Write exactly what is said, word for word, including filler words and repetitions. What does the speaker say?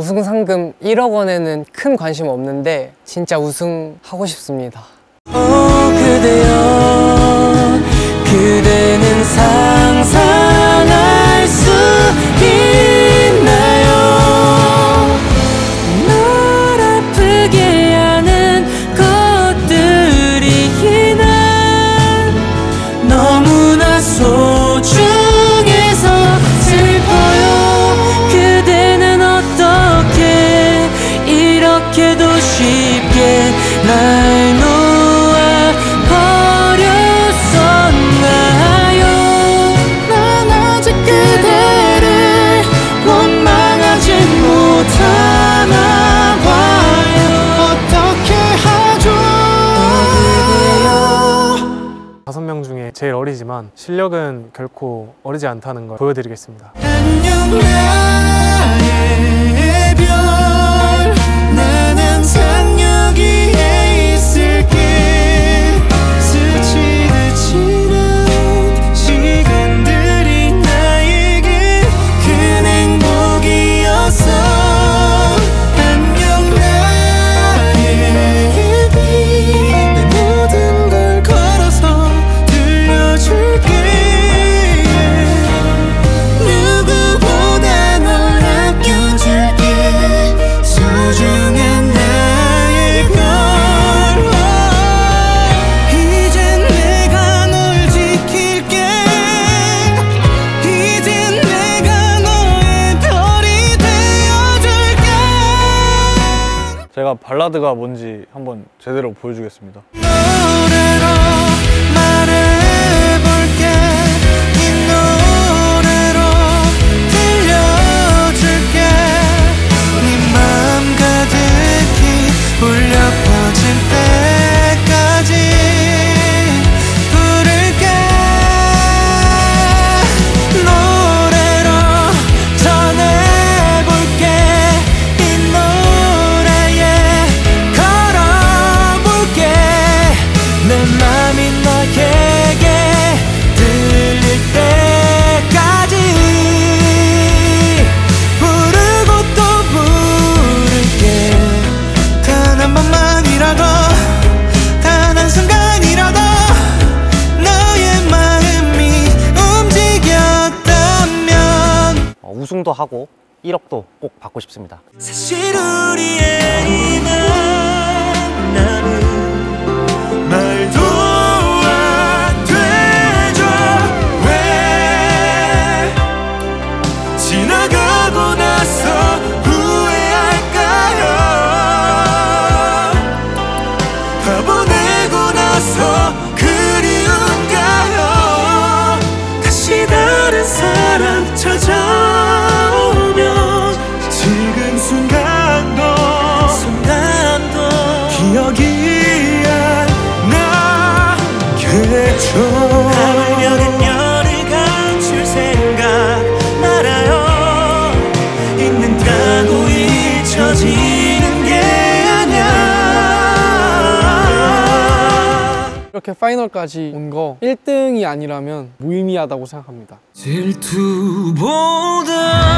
우승 상금 일억 원에는 큰 관심 없는데 진짜 우승하고 싶습니다. 오 그대여, 그대는 상상할 수 있나요? 널 아프게 하는 것들이 난 너무나 소중해서 슬퍼요. 그대는 어떻게 이렇게도 쉽게 날 놓아 버렸었나요? 난 아직 그대를 원망하지 못하나 봐요. 어떻게 하죠? 다섯 명 중에 제일 어리지만 실력은 결코 어리지 않다는 걸 보여드리겠습니다. 안녕 나의 별, 난 항상 여기에 있을게. 스치듯 지난 시간들이 나에게 큰 행복이었어. 안녕 나의 빛, 내 모든 걸 걸어서 들려줄게. 누구보다 널 아껴줄게. 소중한 나의 별. 이젠 내가 널 지킬게. 이젠 내가 너의 별이 되어줄게. 제가 발라드가 뭔지 한번 제대로 보여주겠습니다. 노래로 말해볼게. 이 노래로 들려줄게. 네 마음 가득히 울려 퍼질 때까지 부를게. 노래로 전해볼게. 이 노래에 걸어볼게. 내 맘이 너에게 들릴 때까지 부르고 또 부를게. 단 한 번만이라도, 단 한 순간이라도 너의 마음이 움직였다면. 어, 우승도 하고 일억도 꼭 받고 싶습니다. 사실 우리의 이 만남은 말도 안 되죠. 왜 지나가고 나서 후회할까요? 다 보내고 나서 그리운가요? 다시 다른 사람 찾아오면 지금 순간도 순간도 기억이 안 나겠죠. 하물며는 열을 감출 생각 말아요. 있는다고 잊혀지는 게 아니야. 이렇게 파이널까지 온 거 일 등이 아니라면 무의미하다고 생각합니다. 질투보다